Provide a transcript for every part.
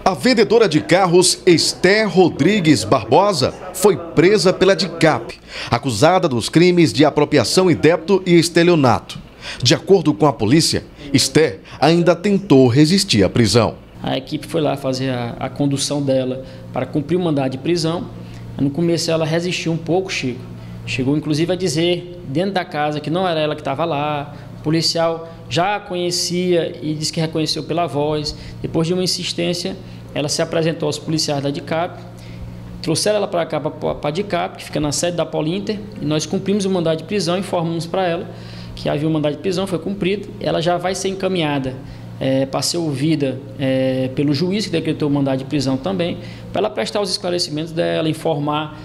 A vendedora de carros Esther Rodrigues Barbosa foi presa pela DICAP, acusada dos crimes de apropriação indébito e estelionato. De acordo com a polícia, Esther ainda tentou resistir à prisão. A equipe foi lá fazer a condução dela para cumprir o mandado de prisão. No começo ela resistiu um pouco, Chico. Chegou inclusive a dizer dentro da casa que não era ela que estava lá. O policial já a conhecia e disse que reconheceu pela voz. Depois de uma insistência, ela se apresentou aos policiais da DICAP. Trouxeram ela para cá, para a DICAP, que fica na sede da Polinter. E nós cumprimos o mandado de prisão, informamos para ela que havia um mandado de prisão, foi cumprido. Ela já vai ser encaminhada para ser ouvida pelo juiz que decretou o mandado de prisão também, para ela prestar os esclarecimentos dela, informar,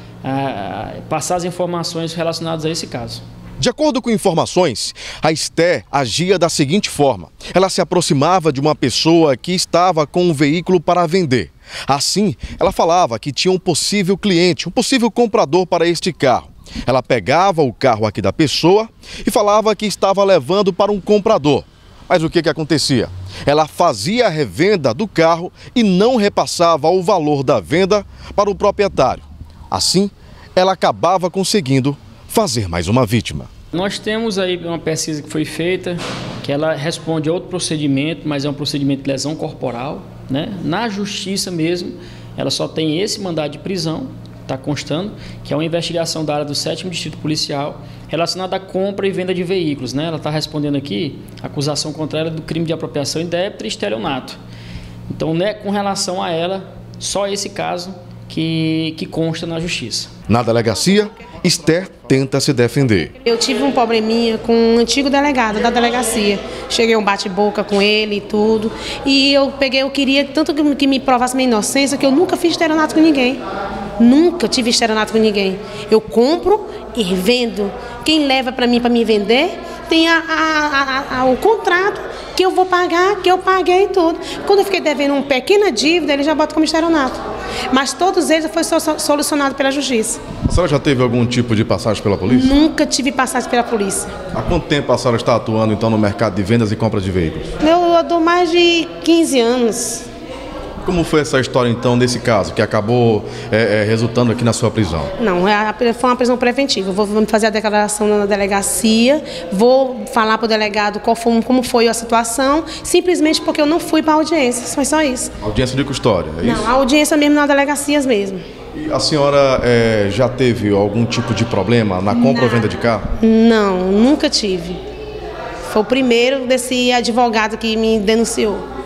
passar as informações relacionadas a esse caso. De acordo com informações, a Esther agia da seguinte forma: ela se aproximava de uma pessoa que estava com um veículo para vender. Assim, ela falava que tinha um possível cliente, um possível comprador para este carro. Ela pegava o carro aqui da pessoa e falava que estava levando para um comprador. Mas o que acontecia? Ela fazia a revenda do carro e não repassava o valor da venda para o proprietário. Assim, ela acabava conseguindo fazer mais uma vítima. Nós temos aí uma pesquisa que foi feita, que ela responde a outro procedimento, mas é um procedimento de lesão corporal, né? Na justiça mesmo, ela só tem esse mandado de prisão, está constando, que é uma investigação da área do 7º Distrito Policial relacionada à compra e venda de veículos, né? Ela está respondendo aqui a acusação contra ela do crime de apropriação indébita e estelionato. Então, né, com relação a ela, só esse caso que consta na justiça. Na delegacia, Esther tenta se defender. Eu tive um probleminha com um antigo delegado da delegacia. Cheguei a um bate-boca com ele e tudo. E eu queria tanto que me provasse minha inocência, que eu nunca fiz estelionato com ninguém. Nunca tive estelionato com ninguém. Eu compro e vendo. Quem leva para mim vender tem o contrato que eu vou pagar, que eu paguei e tudo. Quando eu fiquei devendo uma pequena dívida, ele já bota como estelionato. Mas todos eles foi solucionado pela justiça. A senhora já teve algum tipo de passagem pela polícia? Nunca tive passagem pela polícia. Há quanto tempo a senhora está atuando então no mercado de vendas e compra de veículos? Eu dou mais de 15 anos. Como foi essa história então desse caso que acabou resultando aqui na sua prisão? Não, foi uma prisão preventiva. Eu vou fazer a declaração na delegacia, vou falar para o delegado como foi a situação, simplesmente porque eu não fui para a audiência, foi só isso. Audiência de custódia, é isso? Não, a audiência mesmo na delegacia mesmo. E a senhora já teve algum tipo de problema na compra ou venda de carro? Não, nunca tive. Foi o primeiro desse advogado que me denunciou.